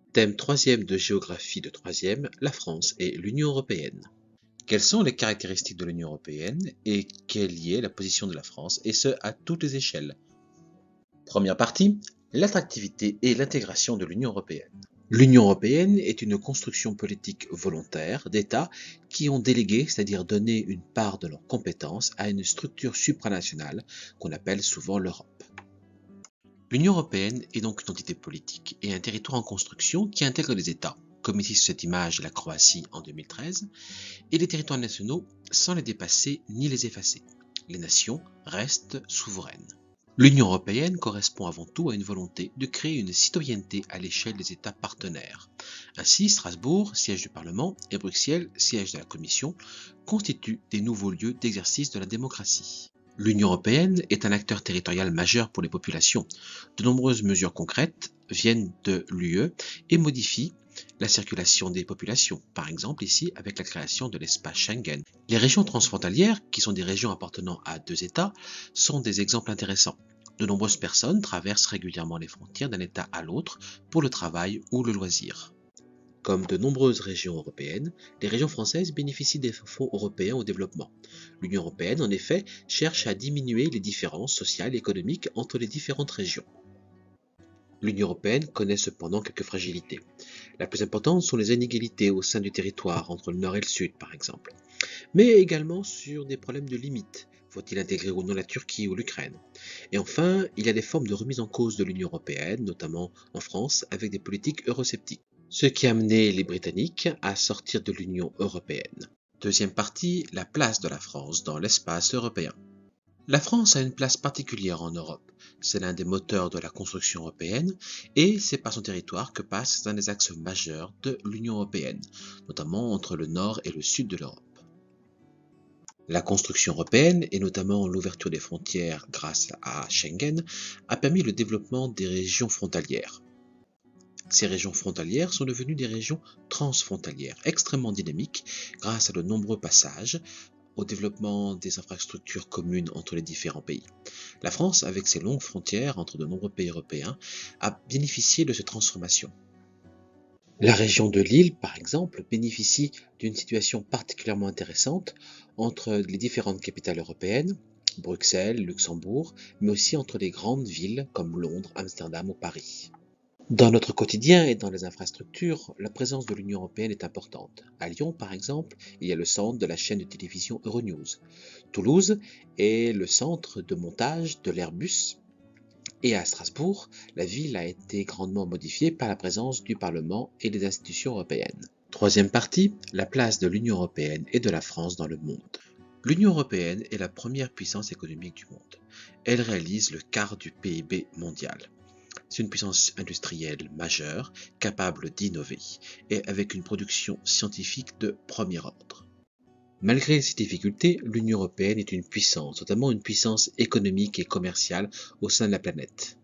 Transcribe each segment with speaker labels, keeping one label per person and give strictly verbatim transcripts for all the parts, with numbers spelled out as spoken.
Speaker 1: Thème troisième de géographie de troisième, la France et l'Union européenne. Quelles sont les caractéristiques de l'Union européenne et quelle y est la position de la France, et ce à toutes les échelles? Première partie, l'attractivité et l'intégration de l'Union européenne. L'Union européenne est une construction politique volontaire d'États qui ont délégué, c'est-à-dire donné une part de leurs compétences à une structure supranationale qu'on appelle souvent l'Europe. L'Union européenne est donc une entité politique et un territoire en construction qui intègre les États, comme ici sur cette image la Croatie en deux mille treize, et les territoires nationaux sans les dépasser ni les effacer. Les nations restent souveraines. L'Union européenne correspond avant tout à une volonté de créer une citoyenneté à l'échelle des États partenaires. Ainsi, Strasbourg, siège du Parlement, et Bruxelles, siège de la Commission, constituent des nouveaux lieux d'exercice de la démocratie. L'Union européenne est un acteur territorial majeur pour les populations. De nombreuses mesures concrètes viennent de l'U E et modifient la circulation des populations, par exemple ici avec la création de l'espace Schengen. Les régions transfrontalières, qui sont des régions appartenant à deux États, sont des exemples intéressants. De nombreuses personnes traversent régulièrement les frontières d'un État à l'autre pour le travail ou le loisir. Comme de nombreuses régions européennes, les régions françaises bénéficient des fonds européens au développement. L'Union européenne, en effet, cherche à diminuer les différences sociales et économiques entre les différentes régions. L'Union européenne connaît cependant quelques fragilités. La plus importante sont les inégalités au sein du territoire, entre le nord et le sud par exemple, mais également sur des problèmes de limites. Faut-il intégrer ou non la Turquie ou l'Ukraine? Et enfin, il y a des formes de remise en cause de l'Union européenne, notamment en France, avec des politiques eurosceptiques, ce qui a amené les Britanniques à sortir de l'Union européenne. Deuxième partie, la place de la France dans l'espace européen. La France a une place particulière en Europe. C'est l'un des moteurs de la construction européenne et c'est par son territoire que passe un des axes majeurs de l'Union européenne, notamment entre le nord et le sud de l'Europe. La construction européenne, et notamment l'ouverture des frontières grâce à Schengen, a permis le développement des régions frontalières. Ces régions frontalières sont devenues des régions transfrontalières, extrêmement dynamiques grâce à de nombreux passages, au développement des infrastructures communes entre les différents pays. La France, avec ses longues frontières entre de nombreux pays européens, a bénéficié de cette transformation. La région de Lille, par exemple, bénéficie d'une situation particulièrement intéressante entre les différentes capitales européennes, Bruxelles, Luxembourg, mais aussi entre les grandes villes comme Londres, Amsterdam ou Paris. Dans notre quotidien et dans les infrastructures, la présence de l'Union européenne est importante. À Lyon, par exemple, il y a le centre de la chaîne de télévision Euronews. Toulouse est le centre de montage de l'Airbus. Et à Strasbourg, la ville a été grandement modifiée par la présence du Parlement et des institutions européennes. Troisième partie, la place de l'Union européenne et de la France dans le monde. L'Union européenne est la première puissance économique du monde. Elle réalise le quart du P I B mondial. C'est une puissance industrielle majeure, capable d'innover, et avec une production scientifique de premier ordre. Malgré ces difficultés, l'Union européenne est une puissance, notamment une puissance économique et commerciale au sein de la planète.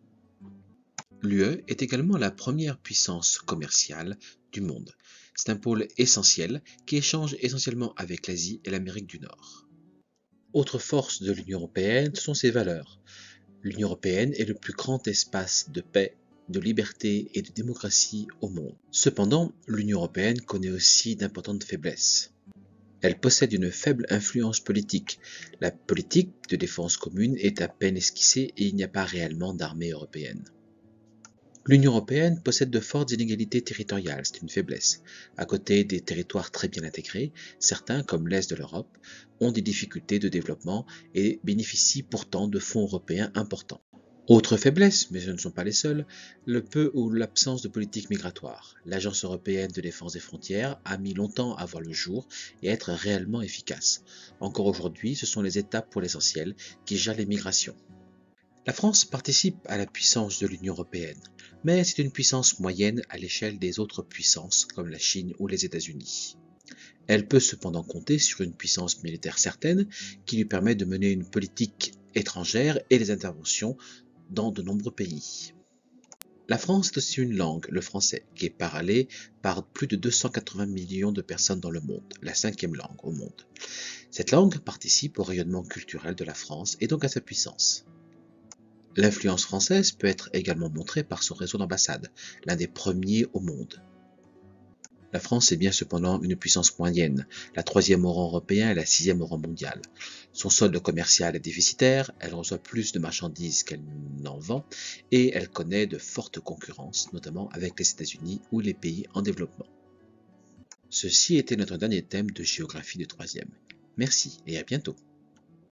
Speaker 1: L'U E est également la première puissance commerciale du monde. C'est un pôle essentiel qui échange essentiellement avec l'Asie et l'Amérique du Nord. Autre force de l'Union européenne, ce sont ses valeurs. L'Union européenne est le plus grand espace de paix, de liberté et de démocratie au monde. Cependant, l'Union européenne connaît aussi d'importantes faiblesses. Elle possède une faible influence politique. La politique de défense commune est à peine esquissée et il n'y a pas réellement d'armée européenne. L'Union européenne possède de fortes inégalités territoriales, c'est une faiblesse. À côté des territoires très bien intégrés, certains, comme l'Est de l'Europe, ont des difficultés de développement et bénéficient pourtant de fonds européens importants. Autre faiblesse, mais ce ne sont pas les seules, le peu ou l'absence de politique migratoire. L'Agence européenne de défense des frontières a mis longtemps à voir le jour et à être réellement efficace. Encore aujourd'hui, ce sont les États pour l'essentiel qui gèrent les migrations. La France participe à la puissance de l'Union européenne, mais c'est une puissance moyenne à l'échelle des autres puissances comme la Chine ou les États-Unis. Elle peut cependant compter sur une puissance militaire certaine qui lui permet de mener une politique étrangère et des interventions dans de nombreux pays. La France est aussi une langue, le français, qui est parlée par plus de deux cent quatre-vingts millions de personnes dans le monde, la cinquième langue au monde. Cette langue participe au rayonnement culturel de la France et donc à sa puissance. L'influence française peut être également montrée par son réseau d'ambassades, l'un des premiers au monde. La France est bien cependant une puissance moyenne, la troisième au rang européen et la sixième au rang mondial. Son solde commercial est déficitaire, elle reçoit plus de marchandises qu'elle n'en vend, et elle connaît de fortes concurrences, notamment avec les États-Unis ou les pays en développement. Ceci était notre dernier thème de géographie de troisième. Merci et à bientôt.